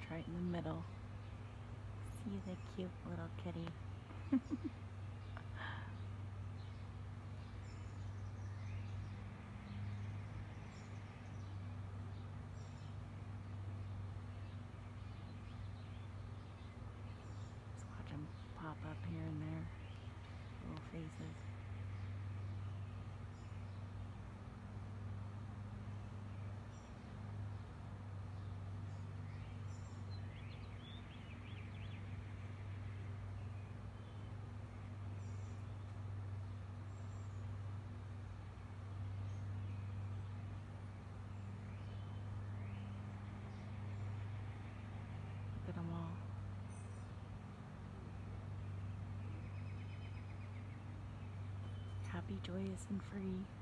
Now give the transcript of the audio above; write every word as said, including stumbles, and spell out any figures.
right in the middle. See the cute little kitty. Just watch them pop up here and there. Little faces. Look at them all. Happy, joyous, and free.